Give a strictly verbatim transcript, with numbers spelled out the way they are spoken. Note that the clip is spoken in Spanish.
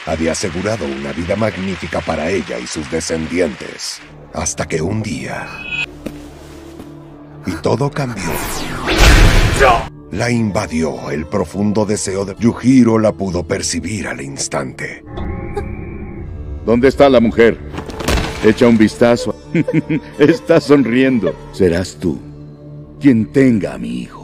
había asegurado una vida magnífica para ella y sus descendientes. Hasta que un día... y todo cambió. La invadió el profundo deseo de... Yujiro la pudo percibir al instante. ¿Dónde está la mujer? Echa un vistazo. Está sonriendo. Serás tú quien tenga a mi hijo.